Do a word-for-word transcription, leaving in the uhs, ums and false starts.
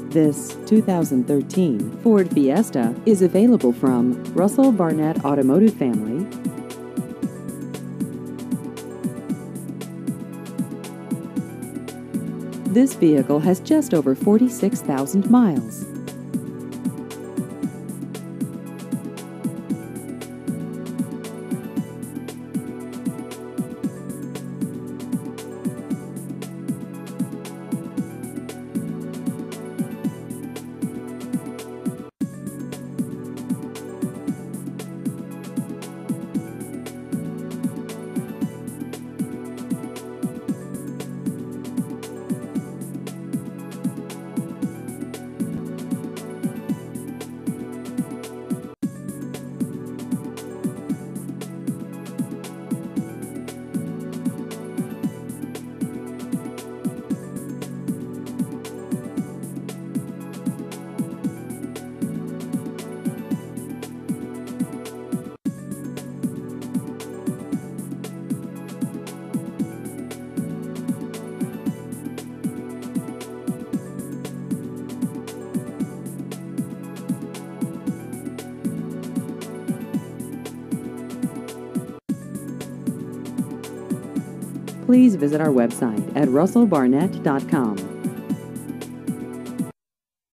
This two thousand thirteen Ford Fiesta is available from Russell Barnett Automotive Family. This vehicle has just over forty-six thousand miles. Please visit our website at russell barnett dot com.